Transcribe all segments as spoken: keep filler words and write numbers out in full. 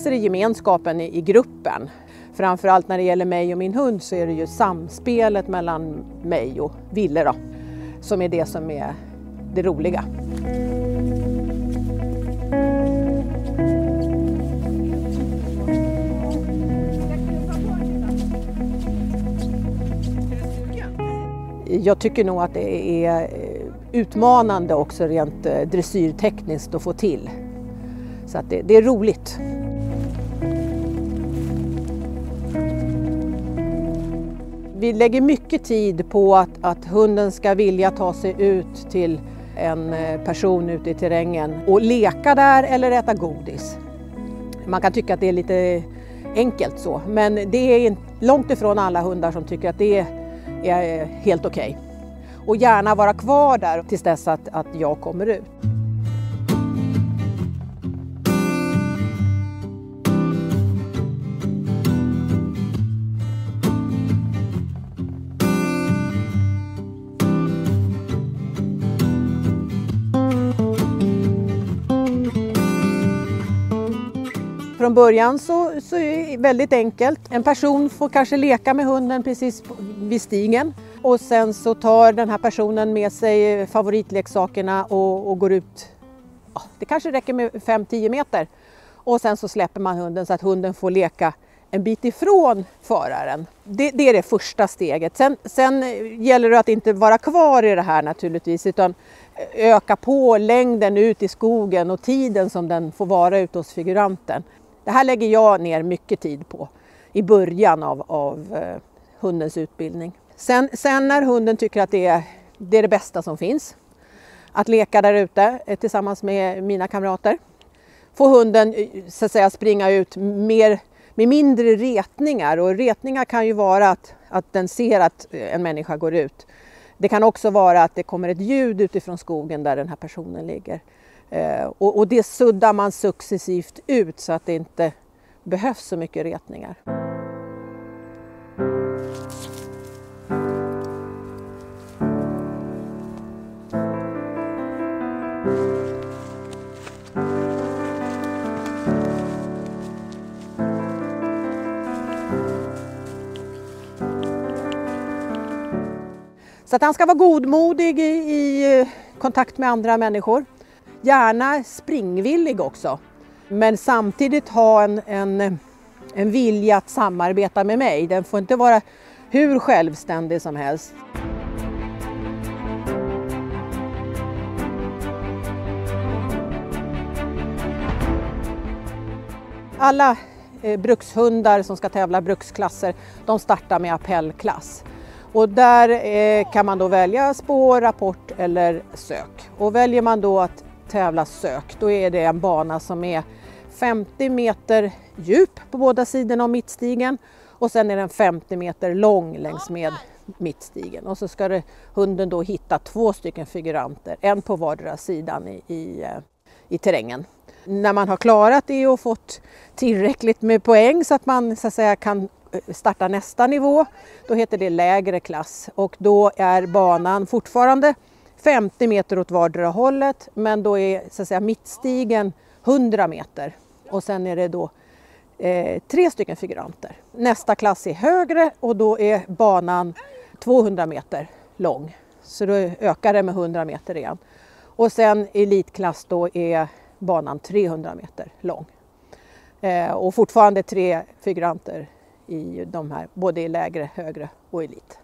dels är det gemenskapen i, i gruppen. Framförallt när det gäller mig och min hund så är det ju samspelet mellan mig och Ville då, som är det som är det roliga. Jag tycker nog att det är utmanande också rent dressyrtekniskt att få till. Så att det, det är roligt. Vi lägger mycket tid på att, att hunden ska vilja ta sig ut till en person ute i terrängen och leka där eller äta godis. Man kan tycka att det är lite enkelt så, men det är långt ifrån alla hundar som tycker att det är helt okej. Och gärna vara kvar där tills dess att, att jag kommer ut. Från början så, så är det väldigt enkelt. En person får kanske leka med hunden precis vid stigen. Och sen så tar den här personen med sig favoritleksakerna och, och går ut. Ja, det kanske räcker med fem till tio meter. Och sen så släpper man hunden så att hunden får leka en bit ifrån föraren. Det, det är det första steget. Sen, sen gäller det att inte vara kvar i det här naturligtvis, utan öka på längden ut i skogen och tiden som den får vara ute hos figuranten. Det här lägger jag ner mycket tid på i början av, av eh, hundens utbildning. Sen, sen när hunden tycker att det är, det är det bästa som finns, att leka där ute eh, tillsammans med mina kamrater, får hunden så att säga springa ut mer, med mindre retningar. Och retningar kan ju vara att, att den ser att en människa går ut. Det kan också vara att det kommer ett ljud utifrån skogen där den här personen ligger. Eh, och, och det suddar man successivt ut så att det inte behövs så mycket retningar. Så att han ska vara godmodig i, i kontakt med andra människor. Gärna springvillig också. Men samtidigt ha en, en, en vilja att samarbeta med mig. Den får inte vara hur självständig som helst. Alla eh, brukshundar som ska tävla bruksklasser, de startar med appellklass. Och där eh, kan man då välja spår, rapport eller sök. Och väljer man då att tävla sök, då är det en bana som är femtio meter djup på båda sidorna om mittstigen. Och sen är den femtio meter lång längs med mittstigen. Och så ska det, hunden då hitta två stycken figuranter, en på vardera sidan i, i, i terrängen. När man har klarat det och fått tillräckligt med poäng så att man så att säga kan starta nästa nivå, då heter det lägre klass. Och då är banan fortfarande femtio meter åt vardera hållet, men då är så att säga mittstigen hundra meter. Och sen är det då eh, tre stycken figuranter. Nästa klass är högre och då är banan tvåhundra meter lång. Så då ökar det med hundra meter igen. Och sen elitklass då är banan trehundra meter lång. Eh, och fortfarande tre figuranter i de här, både i lägre, högre och elit.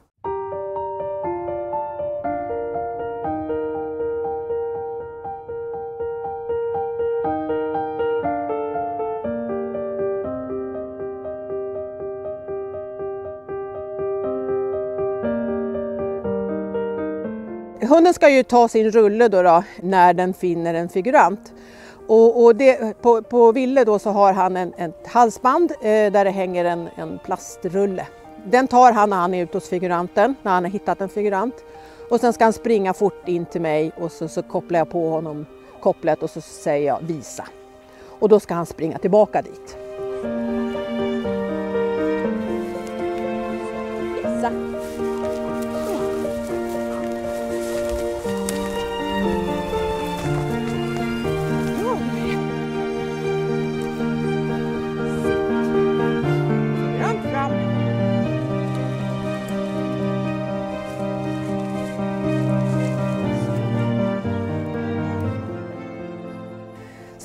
Hunden ska ju ta sin rulle då, då när den finner en figurant. Och, och det, på, på Ville då så har han en, ett halsband eh, där det hänger en, en plastrulle. Den tar han när han är ute hos figuranten, när han har hittat en figurant. Och sen ska han springa fort in till mig och så, så kopplar jag på honom kopplet och så säger jag visa. Och då ska han springa tillbaka dit. Visa.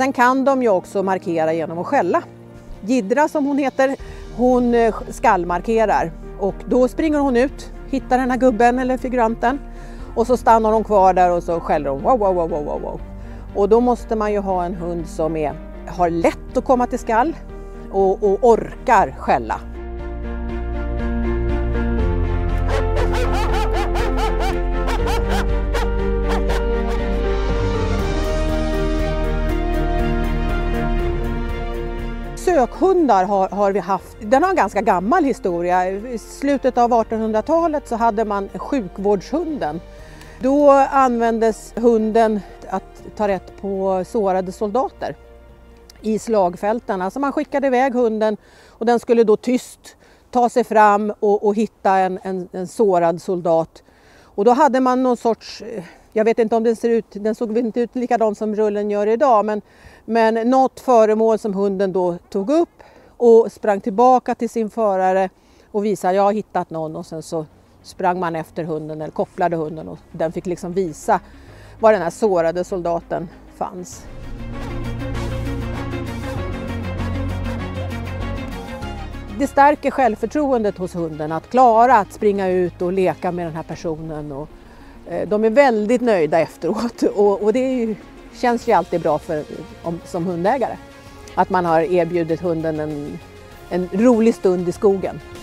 sen kan de ju också markera genom att skälla. Gidra som hon heter, hon skallmarkerar och då springer hon ut, hittar den här gubben eller figuranten och så stannar hon kvar där och så skäller hon wow, wow, wow, wow, wow. Och då måste man ju ha en hund som är, har lätt att komma till skall och, och orkar skälla. Sökhundar har, har vi haft, den har en ganska gammal historia. I slutet av artonhundratalet så hade man sjukvårdshunden. Då användes hunden att ta rätt på sårade soldater i slagfälten. Alltså man skickade iväg hunden och den skulle då tyst ta sig fram och, och hitta en, en, en sårad soldat. Och då hade man någon sorts, jag vet inte om den ser ut, den såg inte ut likadan som rullen gör idag, men, men något föremål som hunden då tog upp och sprang tillbaka till sin förare och visade jag har hittat någon, och sen så sprang man efter hunden eller kopplade hunden och den fick liksom visa var den här sårade soldaten fanns. Det stärker självförtroendet hos hunden att klara att springa ut och leka med den här personen. Och, eh, de är väldigt nöjda efteråt och, och det är ju, känns ju alltid bra för, om, som hundägare. Att man har erbjudit hunden en, en rolig stund i skogen.